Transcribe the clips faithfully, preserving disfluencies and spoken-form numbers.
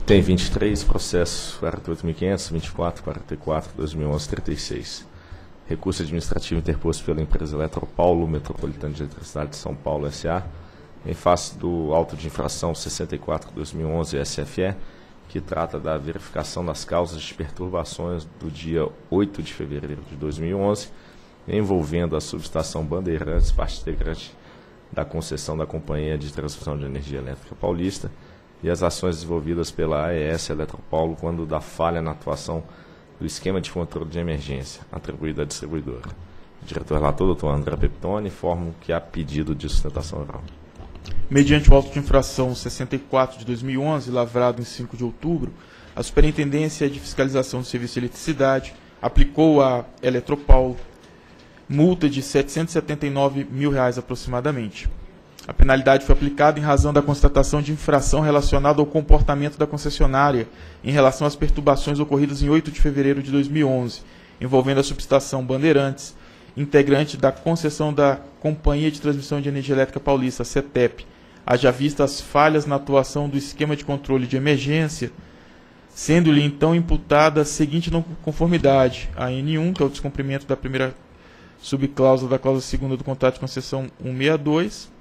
Tem vinte e três, processo quarenta e oito mil e quinhentos, vinte e quatro, quarenta e quatro, dois mil e onze, trinta e seis. Recurso administrativo interposto pela empresa Eletropaulo Metropolitana de Eletricidade de São Paulo, S A, em face do auto de infração sessenta e quatro barra dois mil e onze S F E, que trata da verificação das causas de perturbações do dia oito de fevereiro de dois mil e onze, envolvendo a subestação Bandeirantes, parte integrante da concessão da Companhia de Transmissão de Energia Elétrica Paulista, e as ações desenvolvidas pela A E S Eletropaulo quando da falha na atuação do esquema de controle de emergência atribuído à distribuidora. O diretor relator, doutor André Peptoni, informa que há pedido de sustentação oral. Mediante o auto de infração sessenta e quatro de dois mil e onze, lavrado em cinco de outubro, a Superintendência de Fiscalização do Serviço de Eletricidade aplicou à Eletropaulo multa de setecentos e setenta e nove mil reais aproximadamente. A penalidade foi aplicada em razão da constatação de infração relacionada ao comportamento da concessionária em relação às perturbações ocorridas em oito de fevereiro de dois mil e onze, envolvendo a subestação Bandeirantes, integrante da concessão da Companhia de Transmissão de Energia Elétrica Paulista, a CETEP, haja vista as falhas na atuação do esquema de controle de emergência, sendo-lhe então imputada a seguinte não conformidade, a N um, que é o descumprimento da primeira subcláusula da cláusula segunda do contrato de concessão cento e sessenta e dois,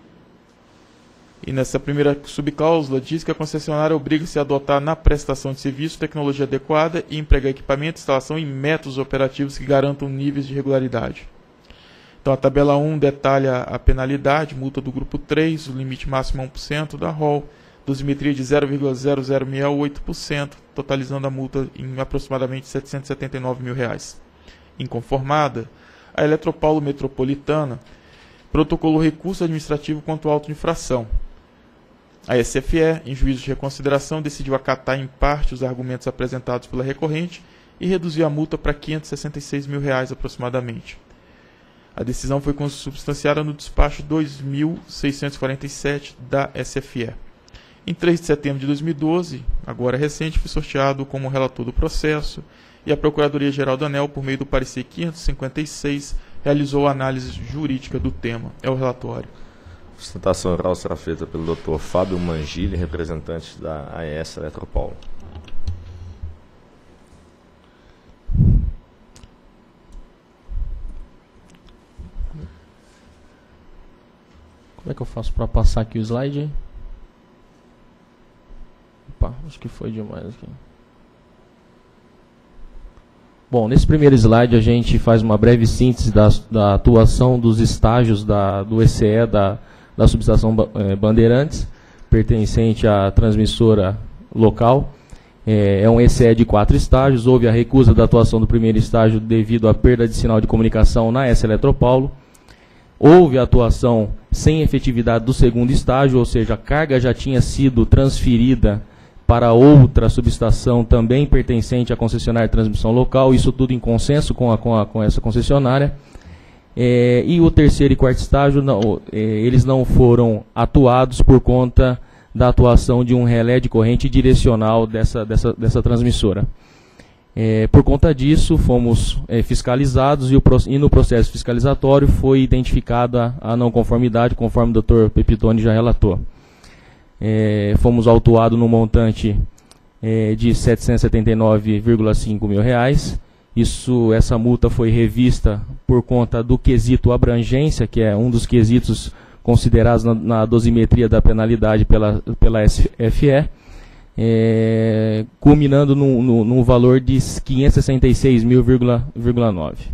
e nessa primeira subcláusula diz que a concessionária obriga-se a adotar na prestação de serviço tecnologia adequada e empregar equipamento, instalação e métodos operativos que garantam níveis de regularidade. Então a tabela um detalha a penalidade, multa do grupo três, o limite máximo é um por cento da R O L, dosimetria de zero vírgula zero zero seis oito por cento, totalizando a multa em aproximadamente setecentos e setenta e nove mil reais. Inconformada, a Eletropaulo Metropolitana protocolou recurso administrativo contra o auto de infração. A S F E, em juízo de reconsideração, decidiu acatar em parte os argumentos apresentados pela recorrente e reduziu a multa para quinhentos e sessenta e seis mil reais aproximadamente. A decisão foi consubstanciada no despacho dois mil seiscentos e quarenta e sete da S F E. Em três de setembro de dois mil e doze, agora recente, foi sorteado como relator do processo e a Procuradoria-Geral do ANEEL, por meio do parecer quinhentos e cinquenta e seis, realizou a análise jurídica do tema. É o relatório. A sustentação oral será feita pelo doutor Fábio Mangili, representante da A E S Eletropaulo. Como é que eu faço para passar aqui o slide? Opa, acho que foi demais aqui. Bom, nesse primeiro slide a gente faz uma breve síntese da, da atuação dos estágios da, do E C E da, da subestação Bandeirantes, pertencente à transmissora local. É, é um E C E de quatro estágios. Houve a recusa da atuação do primeiro estágio devido à perda de sinal de comunicação na S Eletropaulo. Houve a atuação sem efetividade do segundo estágio, ou seja, a carga já tinha sido transferida para outra subestação também pertencente à concessionária de transmissão local, isso tudo em consenso com, a, com, a, com essa concessionária. É, e o terceiro e quarto estágio, não, é, eles não foram atuados por conta da atuação de um relé de corrente direcional dessa, dessa, dessa transmissora. É, por conta disso, fomos é, fiscalizados e, o, e no processo fiscalizatório foi identificada a não conformidade, conforme o doutor Peptoni já relatou. É, fomos autuados no montante é, de setecentos e setenta e nove vírgula cinco mil reais. Isso, essa multa foi revista por conta do quesito abrangência, que é um dos quesitos considerados na, na dosimetria da penalidade pela, pela S F E, é, culminando num, num, num valor de quinhentos e sessenta e seis mil vírgula nove.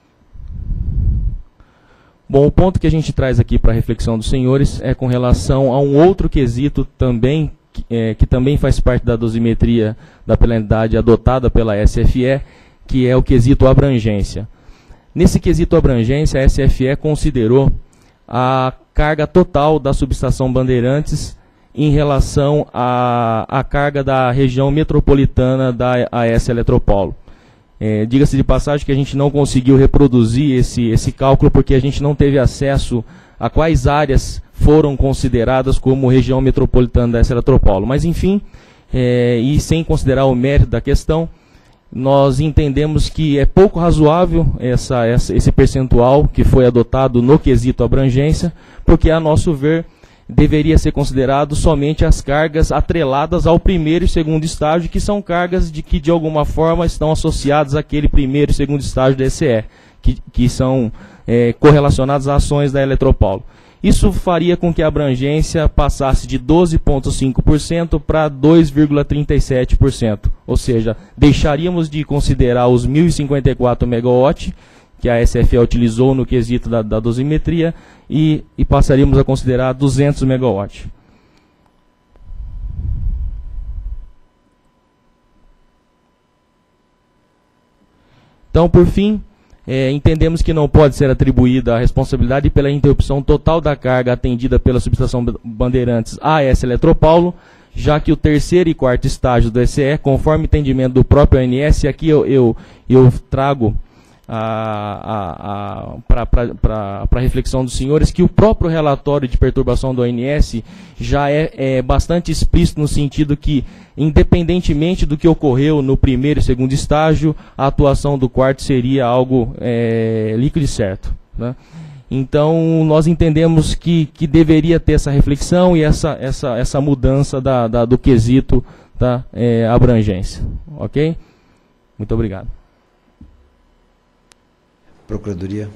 Bom, o ponto que a gente traz aqui para a reflexão dos senhores é com relação a um outro quesito também, é, que também faz parte da dosimetria da penalidade adotada pela S F E, que é o quesito abrangência. Nesse quesito abrangência, a S F E considerou a carga total da subestação Bandeirantes em relação à, à carga da região metropolitana da A E S Eletropaulo. É, diga-se de passagem que a gente não conseguiu reproduzir esse, esse cálculo porque a gente não teve acesso a quais áreas foram consideradas como região metropolitana da A E S Eletropaulo. Mas, enfim, é, e sem considerar o mérito da questão, nós entendemos que é pouco razoável essa, essa, esse percentual que foi adotado no quesito abrangência, porque, a nosso ver, deveria ser considerado somente as cargas atreladas ao primeiro e segundo estágio, que são cargas de que de alguma forma estão associadas àquele primeiro e segundo estágio da E C E, que, que são é, correlacionadas às ações da Eletropaulo. Isso faria com que a abrangência passasse de doze vírgula cinco por cento para dois vírgula trinta e sete por cento, ou seja, deixaríamos de considerar os mil e cinquenta e quatro megawatts que a S F E utilizou no quesito da, da dosimetria e, e passaríamos a considerar duzentos megawatts. Então, por fim, é, entendemos que não pode ser atribuída a responsabilidade pela interrupção total da carga atendida pela subestação Bandeirantes A S Eletropaulo, já que o terceiro e quarto estágio do E C E, conforme entendimento do próprio O N S, aqui eu, eu, eu trago para a reflexão dos senhores, que o próprio relatório de perturbação do O N S já é, é bastante explícito no sentido que, independentemente do que ocorreu no primeiro e segundo estágio, a atuação do quarto seria algo é, líquido e certo, né? Então, nós entendemos que, que deveria ter essa reflexão e essa, essa, essa mudança da, da, do quesito da é, abrangência. Ok? Muito obrigado. Procuradoria.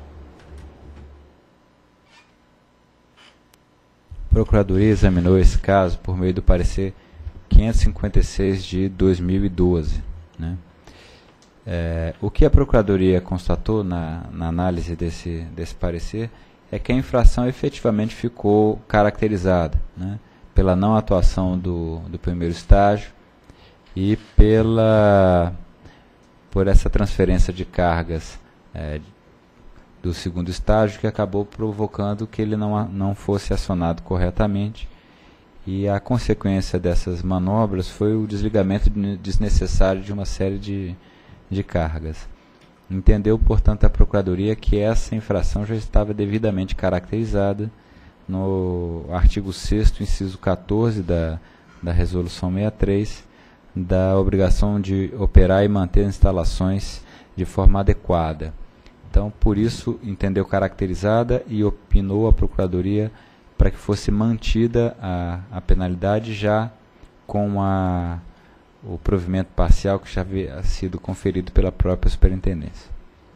A Procuradoria examinou esse caso por meio do parecer quinhentos e cinquenta e seis de dois mil e doze. Né? É, o que a Procuradoria constatou na, na análise desse, desse parecer é que a infração efetivamente ficou caracterizada, né, pela não atuação do, do primeiro estágio e pela, por essa transferência de cargas É, do segundo estágio, que acabou provocando que ele não, não fosse acionado corretamente, e a consequência dessas manobras foi o desligamento desnecessário de uma série de, de cargas. Entendeu, portanto, a Procuradoria que essa infração já estava devidamente caracterizada no artigo sexto, inciso quatorze da, da Resolução sessenta e três, da obrigação de operar e manter instalações de forma adequada. Então, por isso, entendeu caracterizada e opinou a Procuradoria para que fosse mantida a, a penalidade já com a, o provimento parcial que já havia sido conferido pela própria Superintendência.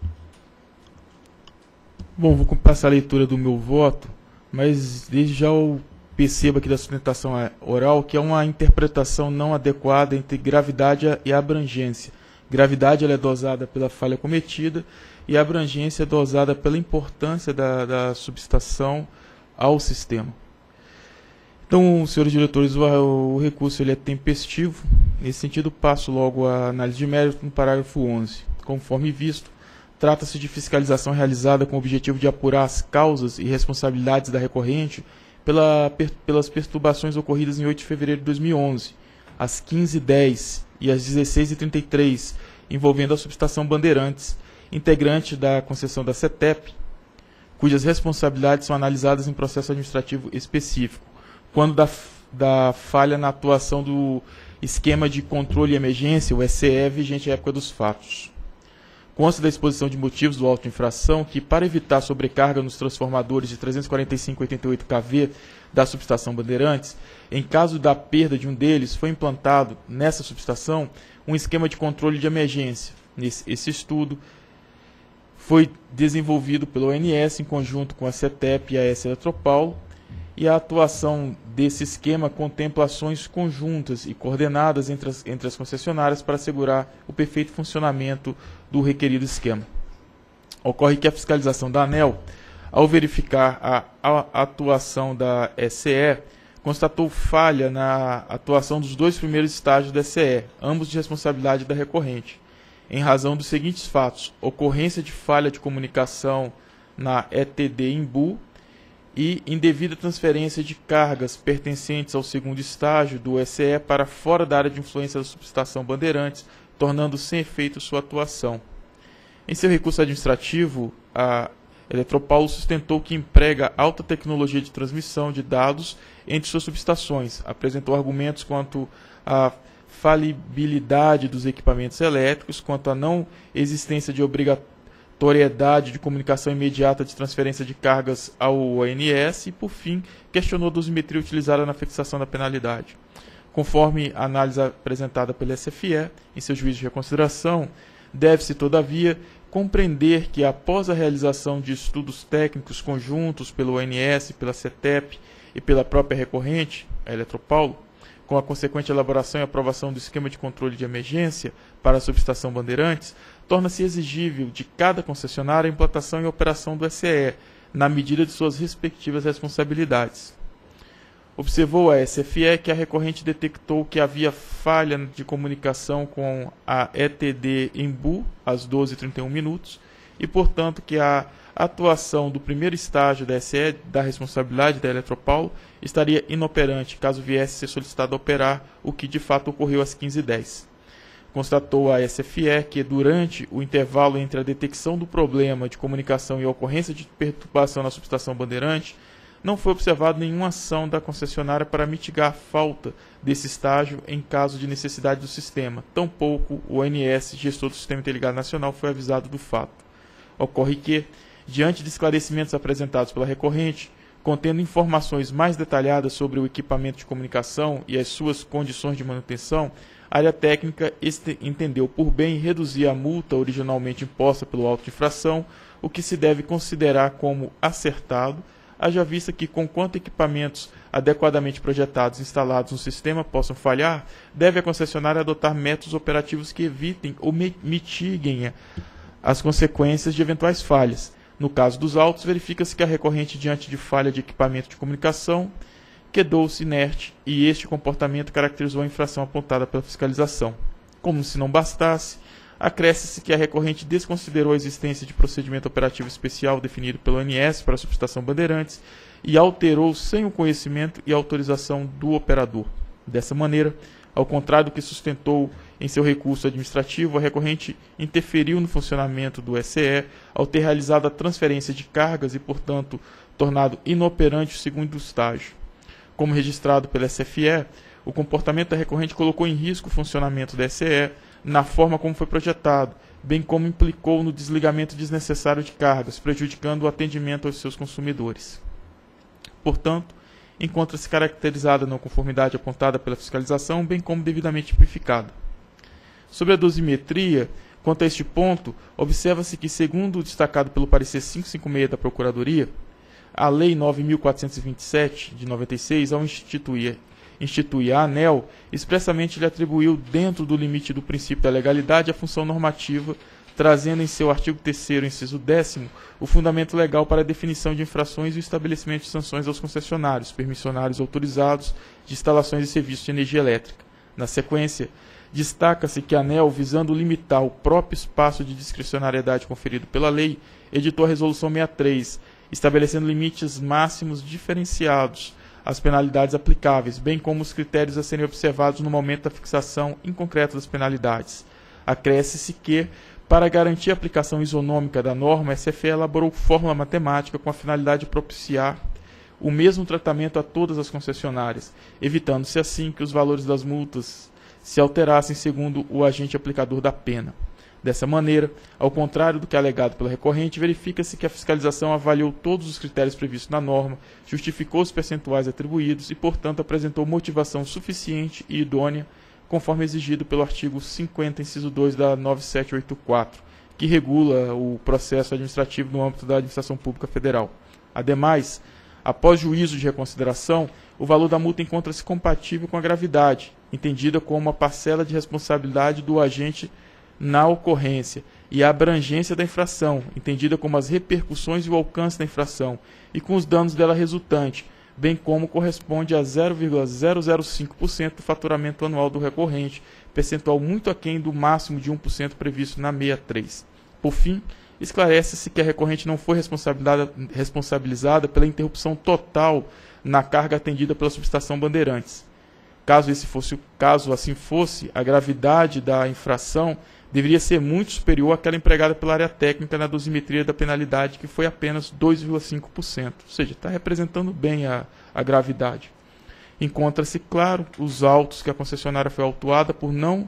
Bom, vou passar a leitura do meu voto, mas desde já eu percebo aqui da sustentação oral que é uma interpretação não adequada entre gravidade e abrangência. Gravidade ela é dosada pela falha cometida e a abrangência é dosada pela importância da, da subestação ao sistema. Então, senhores diretores, o, o recurso ele é tempestivo. Nesse sentido, passo logo a análise de mérito no parágrafo onze. Conforme visto, trata-se de fiscalização realizada com o objetivo de apurar as causas e responsabilidades da recorrente pela, per, pelas perturbações ocorridas em oito de fevereiro de dois mil e onze, às quinze e dez e às dezesseis e trinta e três, envolvendo a subestação Bandeirantes, integrante da concessão da CETEP, cujas responsabilidades são analisadas em processo administrativo específico, quando da, da falha na atuação do esquema de controle e emergência, o E C E, vigente à época dos fatos. Consta da exposição de motivos do auto de infração que, para evitar sobrecarga nos transformadores de trezentos e quarenta e cinco vírgula oitenta e oito kV da subestação Bandeirantes, em caso da perda de um deles, foi implantado nessa subestação um esquema de controle de emergência. Esse, esse estudo foi desenvolvido pelo O N S em conjunto com a CETEP e a A S Eletropaulo, e a atuação desse esquema contempla ações conjuntas e coordenadas entre as, entre as concessionárias para assegurar o perfeito funcionamento do requerido esquema. Ocorre que a fiscalização da ANEEL, ao verificar a, a atuação da E C E, constatou falha na atuação dos dois primeiros estágios da E C E, ambos de responsabilidade da recorrente, em razão dos seguintes fatos: ocorrência de falha de comunicação na E T D Imbu e indevida transferência de cargas pertencentes ao segundo estágio do E C E para fora da área de influência da subestação Bandeirantes, tornando sem efeito sua atuação. Em seu recurso administrativo, a Eletropaulo sustentou que emprega alta tecnologia de transmissão de dados entre suas subestações, apresentou argumentos quanto à falibilidade dos equipamentos elétricos, quanto à não existência de obrigatoriedade obrigatoriedade de comunicação imediata de transferência de cargas ao O N S e, por fim, questionou a dosimetria utilizada na fixação da penalidade. Conforme a análise apresentada pela S F E, em seu juízo de reconsideração, deve-se, todavia, compreender que, após a realização de estudos técnicos conjuntos pelo O N S, pela CETEP e pela própria recorrente, a Eletropaulo, com a consequente elaboração e aprovação do esquema de controle de emergência para a subestação Bandeirantes, torna-se exigível de cada concessionária a implantação e operação do S E E, na medida de suas respectivas responsabilidades. Observou a S F E que a recorrente detectou que havia falha de comunicação com a E T D Embu às doze e trinta e um minutos e, portanto, que a atuação do primeiro estágio da S E E da responsabilidade da Eletropaulo estaria inoperante caso viesse ser solicitado a operar, o que de fato ocorreu às quinze e dez. Constatou a S F E que, durante o intervalo entre a detecção do problema de comunicação e a ocorrência de perturbação na subestação Bandeirante, não foi observada nenhuma ação da concessionária para mitigar a falta desse estágio em caso de necessidade do sistema. Tampouco o O N S, gestor do Sistema Interligado Nacional, foi avisado do fato. Ocorre que, diante de esclarecimentos apresentados pela recorrente, contendo informações mais detalhadas sobre o equipamento de comunicação e as suas condições de manutenção, a área técnica entendeu por bem reduzir a multa originalmente imposta pelo auto de infração, o que se deve considerar como acertado, haja vista que, conquanto equipamentos adequadamente projetados e instalados no sistema possam falhar, deve a concessionária adotar métodos operativos que evitem ou mitiguem as consequências de eventuais falhas. No caso dos autos, verifica-se que a recorrente, diante de falha de equipamento de comunicação, quedou-se inerte e este comportamento caracterizou a infração apontada pela fiscalização. Como se não bastasse, acresce-se que a recorrente desconsiderou a existência de procedimento operativo especial definido pelo O N S para a subestação Bandeirantes e alterou sem o conhecimento e autorização do operador. Dessa maneira, ao contrário do que sustentou em seu recurso administrativo, a recorrente interferiu no funcionamento do S E E ao ter realizado a transferência de cargas e, portanto, tornado inoperante o segundo estágio. Como registrado pela S F E, o comportamento da recorrente colocou em risco o funcionamento do S E E na forma como foi projetado, bem como implicou no desligamento desnecessário de cargas, prejudicando o atendimento aos seus consumidores. Portanto, encontra-se caracterizada a não conformidade apontada pela fiscalização, bem como devidamente tipificada. Sobre a dosimetria, quanto a este ponto, observa-se que, segundo o destacado pelo parecer quinhentos e cinquenta e seis da Procuradoria, a Lei nove mil quatrocentos e vinte e sete, de noventa e seis, ao instituir, instituir a ANEEL, expressamente lhe atribuiu, dentro do limite do princípio da legalidade, a função normativa, trazendo em seu artigo terceiro, inciso décimo, o fundamento legal para a definição de infrações e o estabelecimento de sanções aos concessionários, permissionários autorizados de instalações e serviços de energia elétrica. Na sequência, destaca-se que a ANEEL, visando limitar o próprio espaço de discricionariedade conferido pela lei, editou a Resolução sessenta e três, estabelecendo limites máximos diferenciados às penalidades aplicáveis, bem como os critérios a serem observados no momento da fixação em concreto das penalidades. Acresce-se que, para garantir a aplicação isonômica da norma, a S F E elaborou fórmula matemática com a finalidade de propiciar o mesmo tratamento a todas as concessionárias, evitando-se assim que os valores das multas se alterassem segundo o agente aplicador da pena. Dessa maneira, ao contrário do que é alegado pela recorrente, verifica-se que a fiscalização avaliou todos os critérios previstos na norma, justificou os percentuais atribuídos e, portanto, apresentou motivação suficiente e idônea, conforme exigido pelo artigo cinquenta, inciso dois da nove mil setecentos e oitenta e quatro, que regula o processo administrativo no âmbito da Administração Pública Federal. Ademais, após juízo de reconsideração, o valor da multa encontra-se compatível com a gravidade, entendida como a parcela de responsabilidade do agente na ocorrência, e a abrangência da infração, entendida como as repercussões e o alcance da infração, e com os danos dela resultante, bem como corresponde a zero vírgula zero zero cinco por cento do faturamento anual do recorrente, percentual muito aquém do máximo de um por cento previsto na sessenta e três. Por fim, esclarece-se que a recorrente não foi responsabilizada, responsabilizada pela interrupção total na carga atendida pela subestação Bandeirantes. Caso, esse fosse, caso assim fosse, a gravidade da infração deveria ser muito superior àquela empregada pela área técnica na dosimetria da penalidade, que foi apenas dois vírgula cinco por cento, ou seja, está representando bem a, a gravidade. Encontra-se, claro, os autos que a concessionária foi autuada por não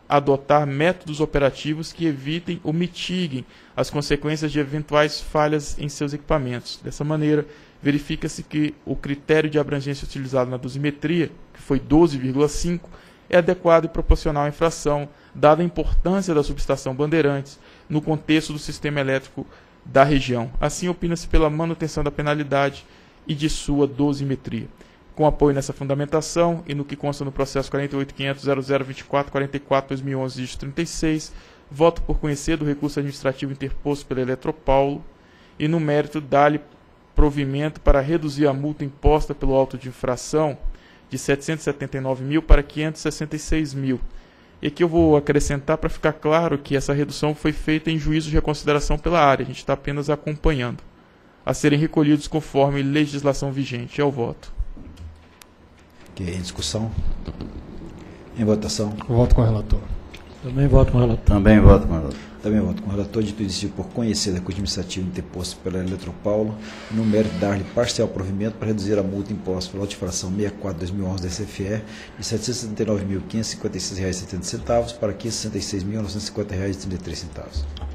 adotar métodos operativos que evitem ou mitiguem as consequências de eventuais falhas em seus equipamentos. Dessa maneira, verifica-se que o critério de abrangência utilizado na dosimetria, que foi doze vírgula cinco, é adequado e proporcional à infração, dada a importância da subestação Bandeirantes no contexto do sistema elétrico da região. Assim, opina-se pela manutenção da penalidade e de sua dosimetria. Com apoio nessa fundamentação e no que consta no processo quarenta e oito ponto quinhentos ponto zero zero vinte e quatro quarenta e quatro barra dois mil e onze, dígito trinta e seis, voto por conhecer do recurso administrativo interposto pela Eletropaulo e, no mérito, dar-lhe provimento para reduzir a multa imposta pelo auto de infração de setecentos e setenta e nove mil para quinhentos e sessenta e seis mil. E aqui eu vou acrescentar para ficar claro que essa redução foi feita em juízo de reconsideração pela área, a gente está apenas acompanhando, a serem recolhidos conforme legislação vigente. É o voto. Ok, em discussão? Em votação? Voto com o relator. Também voto com o relator. Também voto com o relator. Também voto com o relator, dito isso por conhecer da administrativo interposto pela Eletropaulo e no mérito dar-lhe parcial provimento para reduzir a multa imposta pela auto-infração sessenta e quatro barra dois mil e onze da S F E de setecentos e setenta e nove mil quinhentos e cinquenta e seis reais e setenta centavos para quinhentos e sessenta e seis mil novecentos e cinquenta reais e trinta e três centavos.